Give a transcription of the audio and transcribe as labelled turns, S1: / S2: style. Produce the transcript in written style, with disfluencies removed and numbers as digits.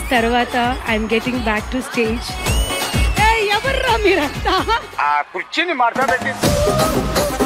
S1: తర్వాత I'm getting back to stage. ఎవర్రా మీరంతా?
S2: ఆ కుర్చీని మార్చబెట్టి